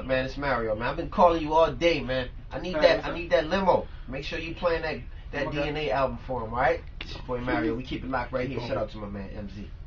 up, man? It's Mario, man. I've been calling you all day, man. I need that. I need that limo. Make sure you playing that DNA album for him, all right? Boy, Mario, we keep it locked right here. Shout out to my man MZ.